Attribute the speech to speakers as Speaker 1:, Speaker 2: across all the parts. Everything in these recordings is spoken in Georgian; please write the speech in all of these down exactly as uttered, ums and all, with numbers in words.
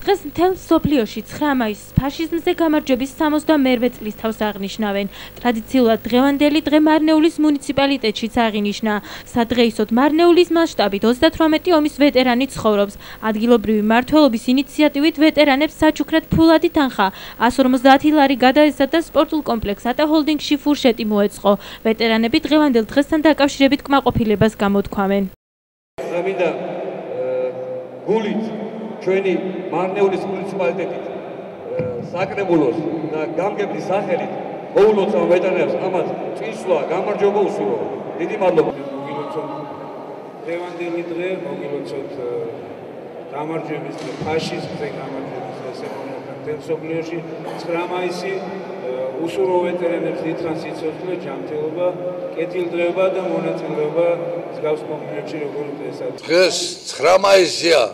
Speaker 1: დღეს მთელ მსოფლიოში ცხრა მაისს ფაშიზმზე გამარჯვების სამოცდამეერთე წლის თავს აღნიშნავენ. ტრადიციულად დღევანდელი დღე მარნეულის მუნიციპალიტეტშიც აღინიშნა. სადღეისოდ მარნეულის მასშტაბით ოცდათვრამეტი ომის ვეტერანი ცხოვრობს. ადგილობრივი მმართველობის ინიციატივით ვეტერანებს საჩუქრად ფულადი თანხა ას ორმოცდაათი ლარი გადაესწრათ და სპორტულ კომპლექს ატა ჰოლდინგში ფურშეტი მოეწყო. ვეტერანები დღევანდელ დღესთან დაკავშირებით კმაყოფილებას გამოთქვამენ.
Speaker 2: მინდა გულით ჩვენი მარნეულის მუნიციპალიტეტით საკრებულოს და გამგებლის სახელით მოულოცავ ამ ვეტერანებს ამათ წინსვლა გამარჯვება უსურვო. დიდი მადლობა.
Speaker 3: მოგილოცოთ დღევანდელი დღე, მოგილოცოთ გამარჯვების დღე, ფაშიზმზე გამარჯვების დღე საქართველოს მთელ მსოფლიოში ცხრა მაისი უსურვო ვეტერანებს დიდხანს სიცოცხლე, ჯანმრთელობა, კეთილდღეობა და მონაწილეობა მსგავს კონფლიქტში როგორც ესაც.
Speaker 4: დღეს ცხრა მაისია.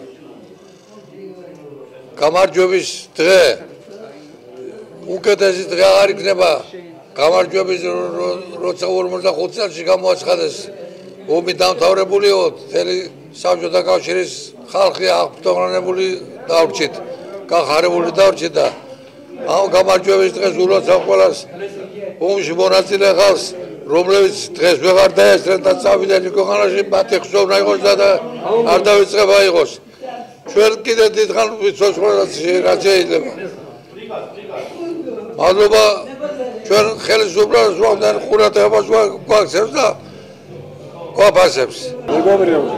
Speaker 4: გამარჯვების დღე. უკეთესი დღე აღარ იქნება. გამარჯვების როცა ორმოცდახუთი წელს გამოაცხადეს ომი დამთავრებულიო, მთელი საბჭოთა კავშირის ხალხი აღფრთოვანებული დავრჩით, გახარებული დავრჩით და ამ გამარჯვების დღეს ულოცავ ყველას ომში მონაწილე ხალხს, რომლებიც დღეს ვეღარ დაესწრენ და წავიდნენ ქვეყანაში, მათი ხსოვნა იყოს და არ დავიწყება იყოს. ჩვენ კიდე დიდხანს ვიცოდეთ ყველას რაც შეიძლება. მადლობა ჩვენ ხელისუფლებას ვამდენ ყურადღებას გვაქცევს და გვაფასებს.
Speaker 5: მეგობრებო,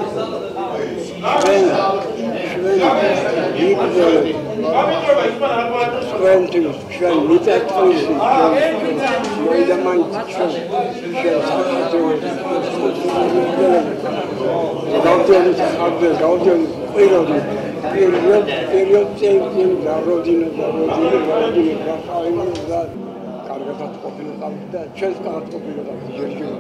Speaker 5: ჩვენთვის ჩვენ მიწათმოქმედი მოედანით ჩვენ ჩვენ საქართველოს გავდენის ხარჯზე გავდენის პირობი პერიოდ პერიოდ წელი დაროდინა დაროდინა დაროდინა გახაინა და კარგად ყოფილიყავ და ჩვენს კარგად ყოფილიყავ ჯერჯერობით.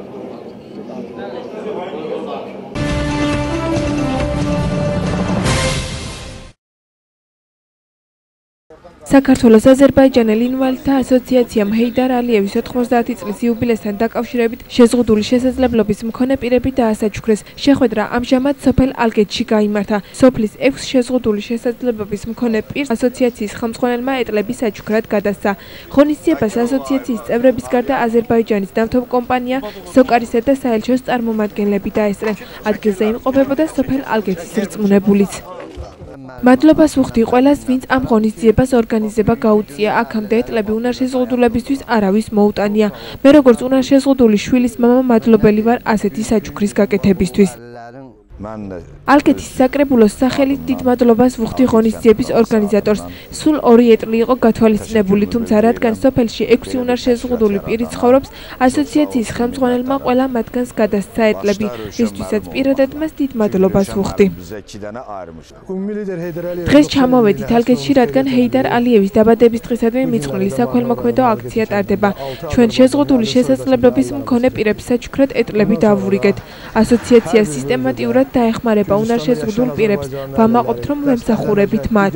Speaker 6: საქართველოს აზერბაიჯანელ ინვალიდთა ასოციაციამ ჰეიდარ ალიევის ოთხმოცდაათი წლის იუბილესთან დაკავშირებით შეზღუდული შესაძლებლობის მქონე პირები დაასაჩუქრეს. შეხვედრა ამჟამად სოფელ ალგეთში გაიმართა. სოფლის ექვს შეზღუდული შესაძლებლობის მქონე პირს ასოციაციის ხელმძღვანელმა ეტლები საჩუქრად გადასცა. ღონისძიებას ასოციაციის წევრების გარდა აზერბაიჯანის ნავთობკომპანია სოკარისა და საელჩოს წარმომადგენლები დაესწრნენ. ადგილზე იმყოფებოდა სოფელ ალგეთის რწმუნებულიც. მადლობას ვუხდი ყველას, ვინც ამ ღონისძიებას ორგანიზება გაუწია. აქამდე ეტლები უნარშეზღუდულებისთვის არავის მოუტანია. მე როგორც უნარშეზღუდული შვილის მამა მადლობელი ვარ ასეთი საჩუქრის გაკეთებისთვის. ალგეთის საკრებულოს სახელით დიდ მადლობას ვუხდი ღონისძიების ორგანიზატორს. სულ ორი ეტლი იყო გათვალისწინებული, თუმცა რადგან სოფელში ექვსი უნარშეზღუდული პირი ცხოვრობს, ასოციაციის ხელმძღვანელმა ყველა მათგანს გადასცა ეტლები, რისთვისაც პირადად მას დიდ მადლობას ვუხდი. დღეს ჩამოვედით ალგეთში, რადგან ჰეიდარ ალიევის დაბადების დღისადმი მიწყვლილი საქველმოქმედო აქცია ტარდება. ჩვენ შეზღუდული შესაძლებლობის მქონე პირებს საჩუქრად ეტლები დავურიგეთ. ასოციაცია სისტემატიურად დაეხმარება უნარშეზღუდულ პირებს. ვამაყობთ, რომ ვემსახურებით მათ.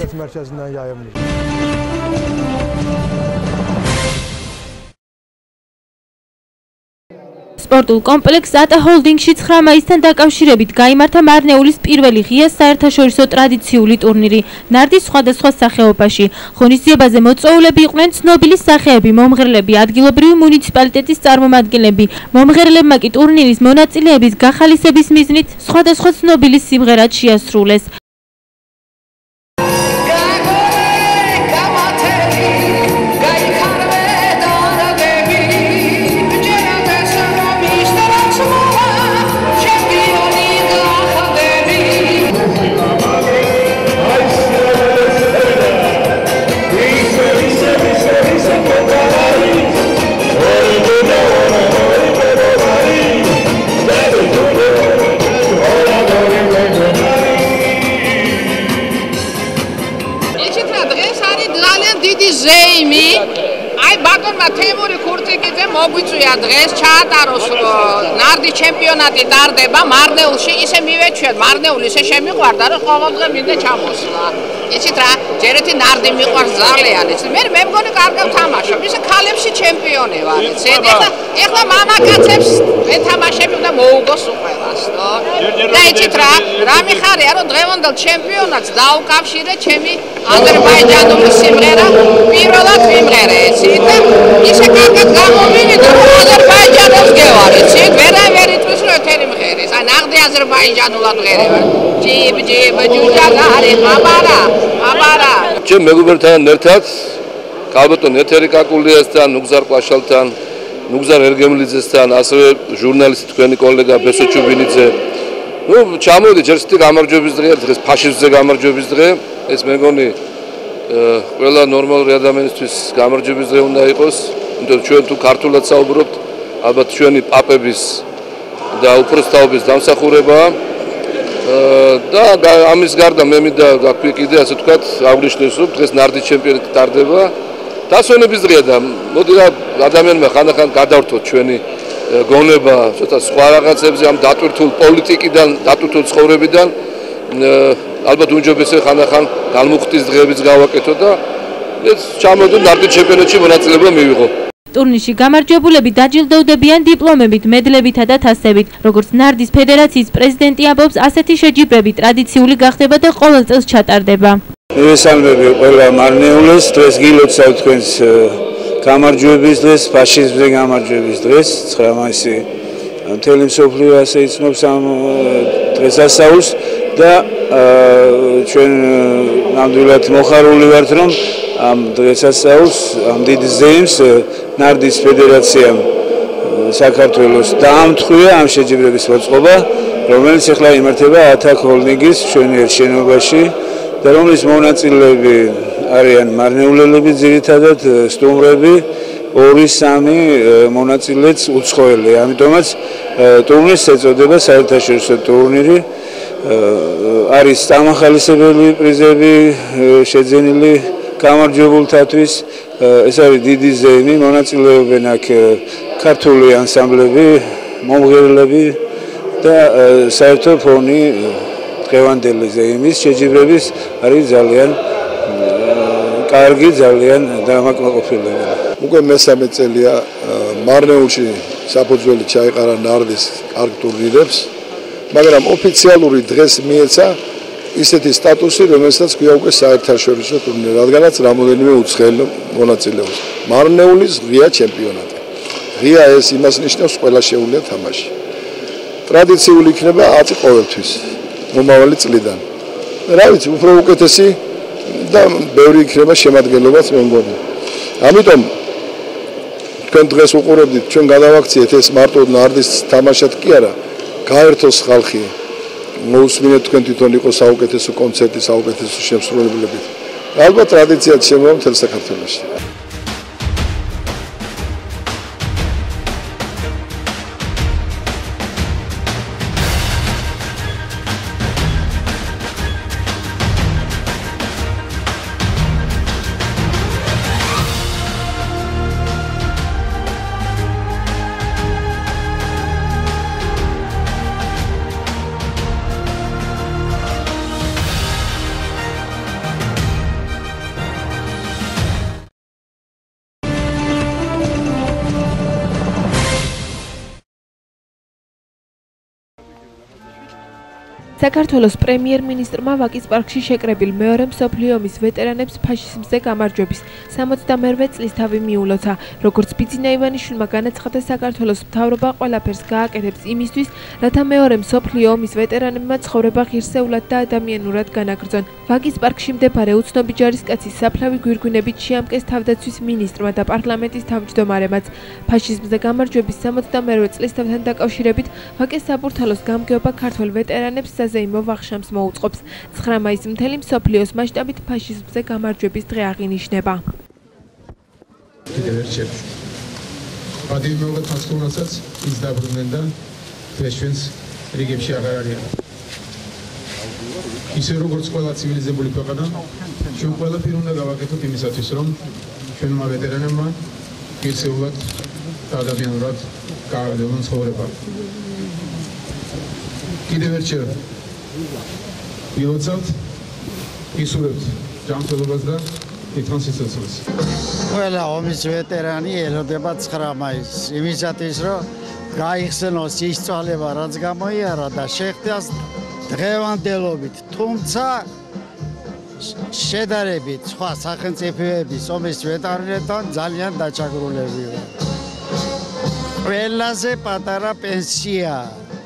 Speaker 1: სპორტულ კომპლექს ატა ჰოლდინგში ცხრა მაისთან დაკავშირებით გაიმართა მარნეულის პირველი ღია საერთაშორისო ტრადიციული ტურნირი ნარდის სხვადასხვა სახეობაში. ღონისძიებაზე მოწვეულები იყვნენ ცნობილი სახეები, მომღერლები, ადგილობრივი მუნიციპალიტეტის წარმომადგენლები. მომღერლებმა კი ტურნირის მონაწილეების გახალისების მიზნით სხვადასხვა ცნობილი სიმღერად შეასრულეს.
Speaker 7: Ai, ბატონმა თემური ქურთიკიძე მოგვიწვია დღეს ჩაატაროს ნარდის ჩემპიონატი ტარდება მარნეულში, ისე მივეჩვიათ, მარნეული ისე შემიყვარდა, რომ ყოველდღე მინდა ჩამოსვლა. იცით რა, ჯერ ერთი ნარდი მიყვარს ძალიან, იცით? მე მე მგონი კარგად ვთამაშობ, ისე ქალებში ჩემპიონი ვარ, იცით? ეხლა ეხლა მამაკაცებს ეთამაშები და მოუგოს უყველას, ნო? და იცით რა, რა მიხარია, რომ დღევანდელ ჩემპიონატს დაუკავშირე ჩემი აზერბაიჯანული სიმღერა პირველად ვიმღერე, იცით? და ისე კარგად გამომივიდა, რომ აზერბაიჯანელს გევარ, იცით? ვერავინ იტყვის, რომ ეთერი მღერის, აი ნაღდი აზერბაიჯანულად მღერება. ჯიბ ჯიბ ჯუჯაგარი აბარა აბარა
Speaker 4: ჩემ მეგობრებთან ერთად კალბატონ ეთერი კაკულიასთან, ნუგზარ ყვაშალთან, ნუგზარ ერგემლიძესთან, ასევე ჟურნალისტი თქვენი კოლეგა ბესო ჩუბინიძე. ნუ ჩამოვიდი ჯერ ისეთი გამარჯვების დღეა, დღეს ფაშიზმზე გამარჯვების დღე. ეს მე მგონი ყველა ნორმალური ადამიანისთვის გამარჯვების დღე უნდა იყოს, იმიტომ რომ ჩვენ თუ ქართულად საუბრობთ, ალბათ ჩვენი პაპების და უფროსთაობის დამსახურებაა. და ამის გარდა მე მინდა გაქვი კიდე ასე ვთქვათ, აღვნიშნოს, რომ დღეს ნარდის ჩემპიონატი ტარდება. დასვენების დღეა და მოდი რა ადამიანმა ხანდახან გადავრთოთ ჩვენი გონება, ცოტა სხვა რაღაცებზე, ამ დატვირთულ პოლიტიკიდან, დატვირთულ ცხოვრებიდან. ალბათ უმჯობესია ხანდახან განმუხტის დღეებიც გავაკეთო და ეს ჩამოდო ნარდის ჩემპიონატში მონაწილეობა მივიღო.
Speaker 1: ტურნირში გამარჯვებულები დაჯილდოვდებიან დიპლომებით, მედლებითა და თასებით. როგორც ნარდის ფედერაციის პრეზიდენტი ამბობს, ასეთი შეჯიბრები ტრადიციული გახდება და ყოველ წელს ჩატარდება.
Speaker 3: მივესალმები ყველა მარნეულეს, დღეს გილოცავთ თქვენს გამარჯვების დღეს, ფაშიზმზე გამარჯვების დღეს, ცხრა მაისი მთელი მსოფლიო ასე იცნობს ამ დღესასწაულს და ჩვენ ნამდვილად მოხარული ვართ, რომ ამ დღესასწაულს, ამ დიდ ზეიმს ნარდის ფედერაციამ საქართველოს დაამტყვია ამ შეჯიბრების მოწყობა, რომელიც ახლა იმართება ათაკ ჰოლდინგის მშვენიერ შენობაში და რომლის მონაწილეები არიან მარნეულელები, ძირითადად სტუმრები, ორი სამი მონაწილეც უცხოელი. ამიტომაც ტურნირს ეწოდება საერთაშორისო ტურნირი. არის დამახალისებელი პრიზები შეძენილი გამარჯვებულთათვის. ეს არის დიდი ზეიმი, მონაწილეობენ აქ ქართული ანსამბლები, მომღერლები და საერთო ფონი დღევანდელი ზეიმის შეჯიბრების არის ძალიან კარგი, ძალიან დამაკმაყოფილებელი.
Speaker 8: უკვე მესამე წელია მარნეულში საფუძველი ჩაეყარა ნარდის კარგ ტურნირებს, მაგრამ ოფიციალური დღეს მიეცა ისეთი სტატუსი, რომელსაც ქვია უკვე საერთაშორისო ტურნირი, რადგანაც რამოდენიმე უცხოელი მონაწილეობს. მარნეულის ღია ჩემპიონატი. ღია ეს იმას ნიშნავს, ყველა შეუძლია თამაში. ტრადიციული იქნება ათი ყოველთვის, მომავალი წლიდან. რა ვიცი, უფრო უკეთესი და ბევრი იქნება შემადგენლობაც მე მგონი. ამიტომ თქვენ დღეს უყურებდით, ჩვენ გადავაქციეთ ეს მარტო ნარდის თამაშად კი არა, გაერთოს ხალხი. მოусმინეთ თქვენ თვითონ იყოს საუკეთესო კონცერტი, საუკეთესო შემსრულებლებით. ალბათ ტრადიციად შემოვა მთელ საქართველოში.
Speaker 6: საქართველოს პრემიერ-მინისტრმა ვაკის პარკში შეკრებილ მეორე მსოფლიო ომის ვეტერანებს ფაშიზმზე გამარჯვების სამოცდამერვე წლისთავი მიულოცა. როგორც ბიძინა ივანიშვილმა განაცხადა, საქართველოს მთავრობა ყველაფერს გააკეთებს იმისთვის, რათა მეორე მსოფლიო ომის ვეტერანებმა ცხოვრება ღირსეულად და ადამიანურად განაგრძონ. ვაკის პარკში მდებარე უცნობი ჯარისკაცის საფლავი გვირგვინებით შეამკეს თავდაცვის მინისტრმა და პარლამენტის თავმჯდომარემაც. ფაშიზმზე გამარჯვების სამოცდამერვე წლისთავთან დაკავშირებით ვაკის საბურთალოს გამგეობა ქართველ ვეტერანებს საზეიმო ვახშამს მოუწყობს. ცხრა მაისს მთელი მსოფლიოს მასშტაბით ფაშიზმზე გამარჯვების დღე აღინიშნება.
Speaker 9: კიდევ ერთ შეფში. პატიმრობა თასკუნასაც ის დაბრუნდნენ და ჩვენს რიგებში აღარ არიან. ისე როგორც ყველა ცივილიზებული ქვეყანა, ჩვენ ყველაფერი უნდა გავაკეთოთ იმისათვის, რომ ჩვენმა ვეტერანებმა ღირსეულად და ადამიანურად გააგრძელონ ცხოვრება. კიდევ ერთხელ ვილოცავთ, ისურვებთ ჯანმრთელობას და თვითონ სიცოცხლეს.
Speaker 10: ყველა ომის ვეტერანი ელოდება ცხრა მაისს იმისათვის, რომ გაიხსენოს ის წვალება, რაც გამოიარა და შეხვდეს დღევანდელობით, თუმცა შედარებით სხვა სახელმწიფოების ომის ვეტერანებთან ძალიან დაჩაგრულები ვარ. ყველაზე პატარა პენსია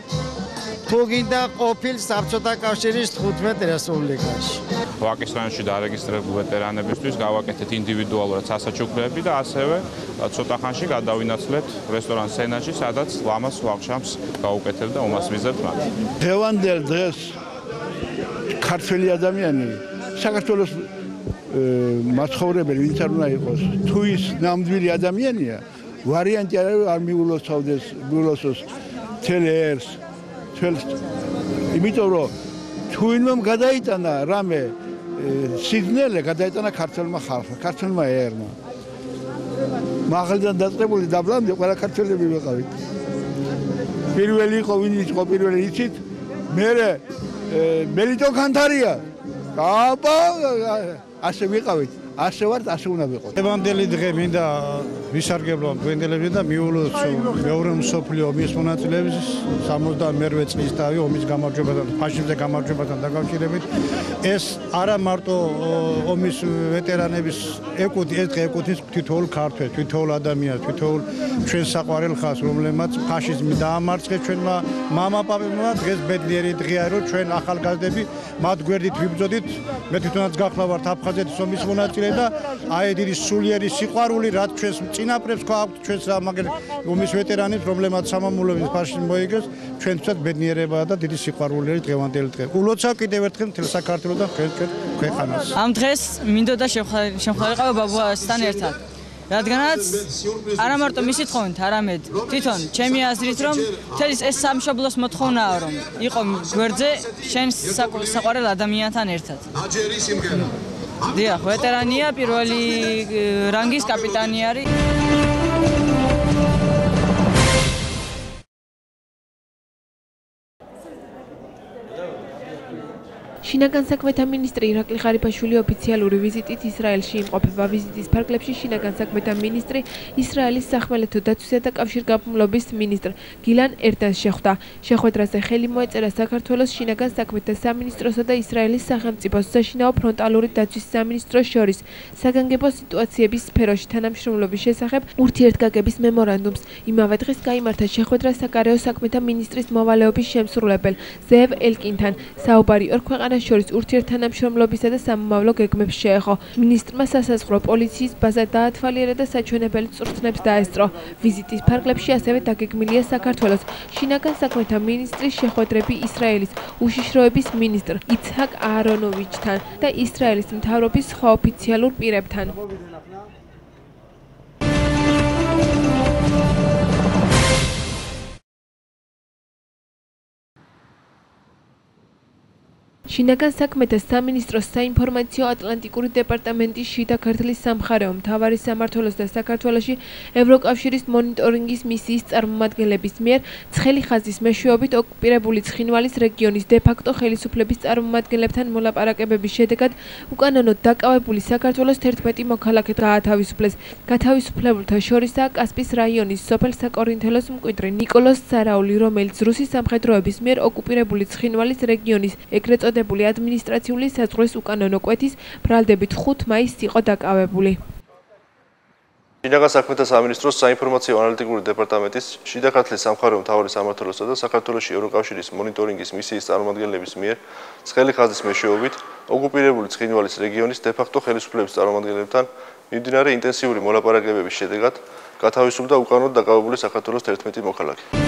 Speaker 10: თუ გინდა ყოფილ საბჭოთა კავშირის თხუთმეტ რესპუბლიკაში.
Speaker 11: ვაკის რაიონში დარეგისტრირებულ ვეტერანებისთვის გავაკეთეთ ინდივიდუალურად სასაჩუქრები და ასევე ცოტა ხანში გადავინაცვლეთ რესტორან სენაში, სადაც ლამას ვახშამს გავუკეთებთ და უმას ვიზებთ მათ.
Speaker 12: დღევანდელ დღეს ქართველი ადამიანი საქართველოს მაცხოვრებელი ვინც არ უნდა იყოს, თუ ის ნამდვილი ადამიანია, ვარიანტი არ მიულოცავდეს, მიულოცოს თელერს, თელს. იმიტომ რომ თუ ვინმემ გადაიტანა რამე სიძნელე გადაიტანა ქართველმა ხალხმა, ქართველმა ერმა. მაღალიდან დაწყებული დაბლამდე ყველა ქართველები ვიყავით. პირველი იყო ვინ იყო პირველი იცით? მერე მელიტონ კანთარია. აბა ასე ვიყავით. ასე ვართ, ასე უნდა ვიყოთ.
Speaker 13: დღევანდელი დღე მინდა ვისარგებლო გვენდელებზე და მიულოცო მეორე მსოფლიო ომის მონაწილეების სამოცდამეერთე წლის დავი ომის გამარჯვებასთან, ფაშიზმზე გამარჯვებასთან დაკავშირებით. ეს არა მარტო ომის ვეტერანების ეკუთი, ეს დღე ეკუთვნის თითოეულ ქართველს, თითოეულ ადამიანს, თითოეულ ჩვენ საყვარელ ხალხს, რომლებმაც ფაშიზმი დაამარცხეს ჩვენმა მამაპაპებმა. დღეს ბედნიერი დღეა, რომ ჩვენ ახალგაზრდები მათ გვერდით ვიბრძოდით. მე თვითონაც გახლავართ აფხაზეთის ომის მონაწილე და აი დიდი სულიერი სიყვარული, რაც ჩვენს წინაპრებს გვაქვს, ჩვენს ამაგერ ომის ვეტერანებს, რომლებმაც სამამულოების ფაშიზმი მოიგეს, ჩვენთვისაც ბედნიერებაა და დიდი სიყვარული დღევანდელი დღე. ულოცავ კიდევ ერთხელ მთელ საქართველოს და ჩვენ ქვეყანას.
Speaker 14: ამ დღეს მინდოდა შემხდარიყავ ბაბუასთან ერთად. რადგანაც არა მარტო მისი თხოვნით, არამედ თვითონ ჩემი აზრით, რომ მთელი ეს სამშობლოს მოთხოვნაა, რომ იყო გვერდზე შენ საყვარელ ადამიანთან ერთად. დიახ, ვეტერანია, პირველი რანგის კაპიტანი არის.
Speaker 6: შინაგან საქმეთა მინისტრი ირაკლი ღარიბაშვილი ოფიციალური ვიზიტით ისრაელში იმყოფება. ვიზიტის ფარგლებში შინაგან საქმეთა მინისტრი ისრაელის სახმელეთო დაცვისა და კავშირგაბმულობის მინისტრ გილან ერდანს შეხვდა. შეხვედრაზე ხელი მოეწერა საქართველოს შინაგან საქმეთა სამინისტროსა და ისრაელის სახელმწიფო საშინაო ფრონტალური დაცვის სამინისტროს შორის საგანგებო სიტუაციების სფეროში თანამშრომლობის შესახებ ურთიერთგაგების მემორანდუმს. იმავე დღეს გაიმართა შეხვედრა საგარეო საქმეთა მინისტრის მოვალეობის შემსრულებელ ზეევ ელკინთან. საუბარი ორ ქვეყანას შორის ურთიერთთანამშრომლობისა და სამომავლო გეგმებს შეეხო. მინისტრმა სასაზღვრო პოლიციის ბაზა დაათვალიერა და საჩვენებელი წვრთნებს დაესწრო. ვიზიტის ფარგლებში ასევე დაგეგმილია საქართველოს შინაგან საქმეთა მინისტრის შეხვედრები ისრაელის უშიშროების მინისტრ იცჰაკ აარონოვიჩთან და ისრაელის მთავრობის სხვა ოფიციალურ პირებთან. შინაგან საქმეთა სამინისტროს საინფორმაციო ატლანტიკური დეპარტამენტის შიდა ქართლის სამხარეო მთავარი სამმართველოს და საქართველოში ევროკავშირის მონიტორინგის მისიის წარმომადგენლების მიერ ცხელი ხაზის მეშვეობით ოკუპირებული ცხინვალის რეგიონის დე-ფაქტო ხელისუფლების წარმომადგენლებთან მოლაპარაკებების შედეგად უკანონოდ დაკავებული საქართველოს თერთმეტი მოქალაქე გაათავისუფლეს. გათავისუფლებულთა შორისაა კასპის რაიონის სოფელ საკორინთელოს მკვიდრი ნიკოლოზ სარაული, რომელიც რუსის სამხედროების მიერ ოკუპირებული ცხინვალის რეგიონის ეგრეთ წოდებული ადმინისტრაციული საზღვრის უკანონო კვეთის ბრალდებით ხუთ მაისს იყო დაკავებული.
Speaker 15: შინაგან საქმეთა სამინისტროს საინფორმაციო ანალიტიკური დეპარტამენტის შიდა ქართლის სამხარეო მთავარი სამმართველოსა და საქართველოში ევროკავშირის მონიტორინგის მისიის წარმომადგენლების მიერ ცხელი ხაზის მეშვეობით ოკუპირებული ცხინვალის რეგიონის დე-ფაქტო ხელისუფლების წარმომადგენლებთან მიმდინარე ინტენსიური მოლაპარაკებების შედეგად გათავისუფლდა უკანონოდ დაკავებული საქართველოს თერთმეტი მოქალაქე.